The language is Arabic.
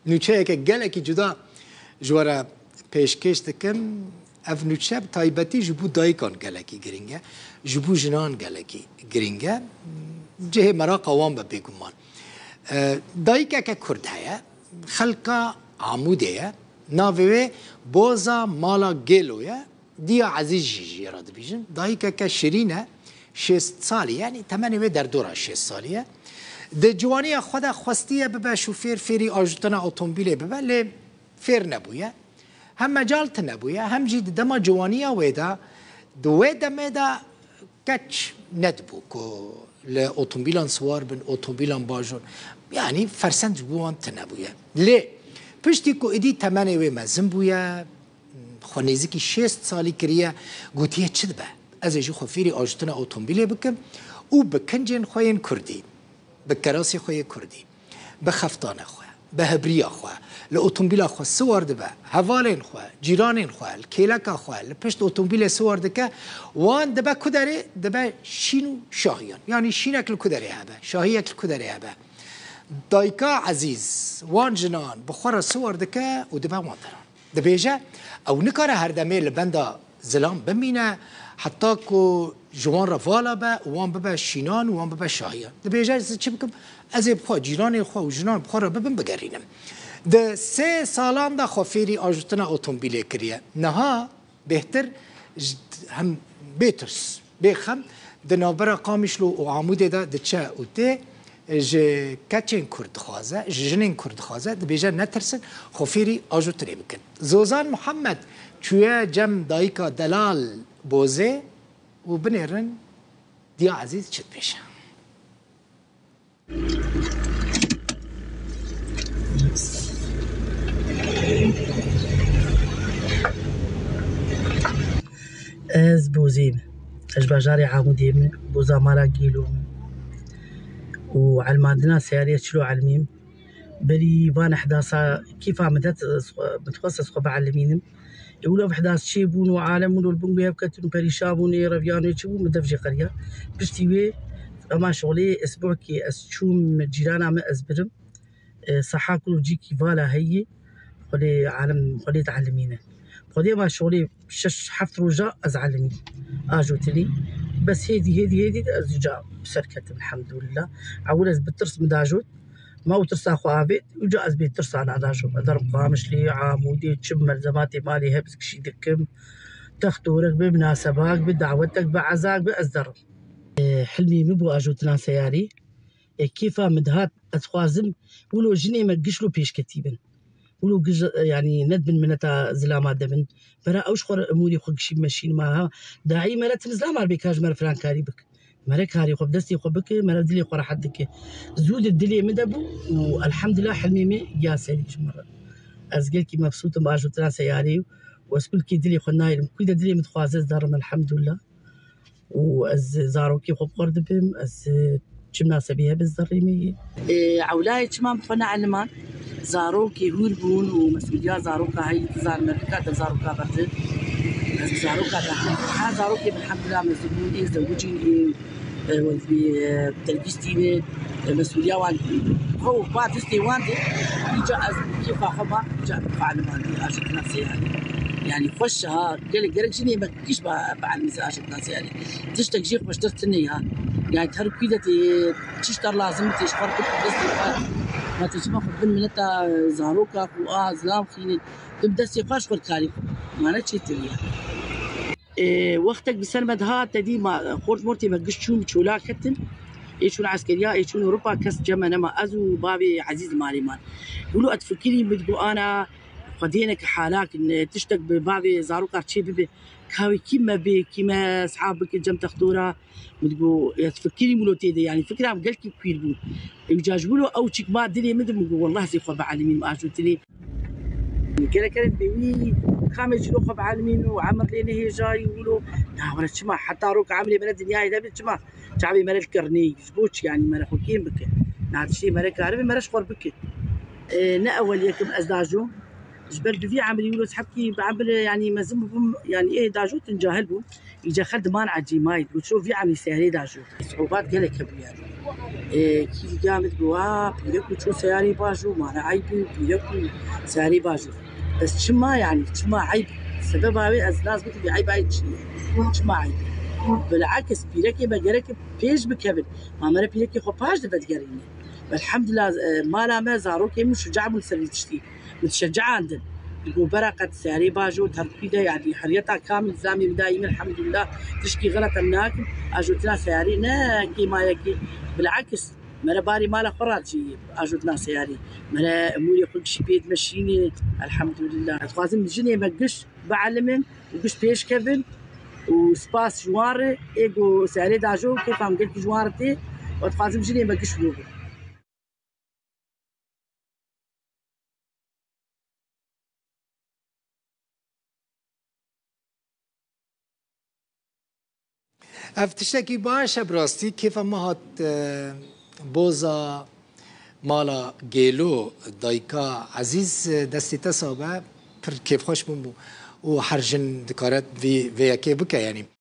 نوچه که گلکی جدا جوارا پیشکش دکم اف نوچه تایبتی جبو دایکان گلکی گرینگه جبو جنان گلکی گرینگه جه مرا قوام بگمان دایکه که کرد هیا خلقا عموده ناوی بوزا مالا گلویا دیا عزیز جی راد بیجن دایکه که شرینه 6 سالی یعنی تمنی در دورا 6 سالیه ده جوانی خدا خواستیه ببا شوفیر فیری آجتنا اتومبیله ببا لی فیر نبویه هم مجالت نبویه هم جید دما جوانیه ویدا دویدا میدا کچ ندبو که لی اتومبیلان سوار بن اتومبیلان باجون یعنی فرسند بوان تنبویه لی پشتی که ایدی تمنی وی مزم بویه خونیزی که 6 سالی کریه گوتیه چد به از ایجو خفیری آجتنا اتومبیله بکم او بکنجن خوین کردی بکراسی خوی کردی بخفتان خواه بهبریا خواه لاتومبیل خواه سوارد به حوالین خواه جیرانین خواه کیلکا خواه لپشت اتومبیل سوارد که وان دبا کداره دبا شینو شاهیان یعنی شینک لکداره هبه شاهیک لکداره هبه دایکا عزیز وان جنان بخور سوارد که و دبا وانتران دبیجه او نکاره هر دمه لبنده زلام بمینه حتی که جوان رفالا با وان ببا شینان وان ببا شاهیان دبیجه چه بکم از بخوا جیران خوا و جنان بخوا را ببین بگرینم ده 3 سالان دا خفیری آجتنا اتومبیله کریه نها بهتر هم بیترس بخم ده نابرا قامشلو و عموده دا ده چه او ته کچین کرد خوازه جنین کرد خوازه دبیجه نترسن خفیری آجتنی بکن زوزان محمد چویا جم دایکا دلال بوزه و بنیرن دیا عزیز چد پیشه از بوزيم باجاري عموديم بوزا مالا جيلو وعلمادنا سيارية شلو علميم بلي فان 11 كيف عمدت متخصص خو بعلمينم يقولوا ب 11 شي بونو عالم ولو البون بيبكتون بريشابوني رفيانو يشبو مدفجي قريه بشتيوي اما شغلي اسبوع كي اسشوم جيرانا ما ازبرم صحاكلو جيكي فالا هي خلي عالم خلي تعلمينه خلي ما شغلي 6 7 رجاء ازعلمي اجوتلي بس هيدي ازجا بسركت الحمد لله عولز بترس مداجوت ما وترس اخو ابيت وجا از بيت ترس انا داجو ضرب قامش لي عامودي تشم ملزماتي مالي هبسك شي دكم تختورك بمناسبات بدعوتك بعزاك بأزدر حلمي مبو اجوتنا سياري كيف مدهات اتخوازم ولو جني ما قشلو بيش كتيبن ولو يعني ندبن منتا زلامات دبن برا اوشخور اموري خو شي ماشين معها داعي مرات زلام البيكاج مر فران كاري بك مرا كاري خو بدستي خو بك مرا دلي خو راح دك زود الدلي مدبو والحمد لله حلمي مي يا سيدي مره ازقل كي مبسوطه ما اجوتنا سياري واسكل كي دلي خو نايل كي دلي متخوازز دارم الحمد لله واز زاروكي خو قرد بهم از جمنا سبيها بالزريمي عولاي تمام فنا علمان زاروكي هوربون ومسؤولية زاروكا هاي زار مركات زاروكا برد زاروكا ده زاروكي الحمد لله مسؤولين إيه زوجين إيه وفي تلبيستي مسؤولية وان هو بعد استوان ده يجا كيف أخبار جا فعل ما أشوف نفسي يعني خشها قال شنو ما كيش بعد مثل أشوف نفسي يعني تشتكي شيخ بشترتني ها يعني تهرب كده تشتر لازم تشتر بس ما تجمع خدم منتا زاروكا زلام خيني تبدا سيقاش والكاري ما نتشي تريا وقتك بسنة مدها تدي ما خورت مرتي ما قشتشون تشولا كتن يشون عسكرية يشون أوروبا كاس جمع نما أزو بابي عزيز مالي مان يقولوا أتفكري بدو أنا قدينك حالك إن تشتك ببابي زاروكا تشي ببي كاوي كيما بي كيما أصحابك جم تخطورها بتقول تفكري مولوتي دي يعني فكرة عم قلت كيف بيربو يجاجبوا أو تشيك ما دنيا مدم والله زي خب عالمين ما أجوتني كانت بيوي خامس جلو خب عالمين وعمر لنا هي جاي يقولوا لا ولا تسمع حتى روك عاملي من الدنيا إذا بتسمع تعبي مرة الكرني زبوش يعني مرة خوكين بك نعرف شيء مرة كاربي مرة شخور بك نا أول يكم أزداجو جبل بفي عملي يقولوا تحكي بعمل يعني مزم يعني إيه داجو تنجاهل بو يجا خد مان عجيمايد وتشوف في عملي سهري داجو صعوبات قلق كبيرة كي قامت بوا بيركو شو سياري باجو ما أنا عيبي بيركو سياري باجو بس شما يعني شما عيب السبب هاي از ناس بتبي عيب عيب شما عيب بالعكس بيركي بجرك بيش بكبل ما مرة بيركي خو باش دبت جريني والحمد لله ما لا ما زاروك مش شجاع من سري تشتي متشجعة عندنا يقول بركة سياري باجو تركيده يعني حريتها كامل زامي دايما الحمد لله تشكي غلط الناكل اجوتنا سياري ناكي ما يكي بالعكس مرة باري مالا خراجي اجوتنا سياري مرة اموري كل شي بيد مشيني الحمد لله اتخازم جني مقش بعلمن وقش بيش كفن وسباس جواري ايجو سياري داجو كيف عم قلت جوارتي واتخازم جني مقش لوبو افتشتكي باشا براستي كيف ما هات بوزا مالا جيلو دايكا عزيز دستي تصابه پر كيف خوش بمو وحرجن دكارات في كي بكا يعني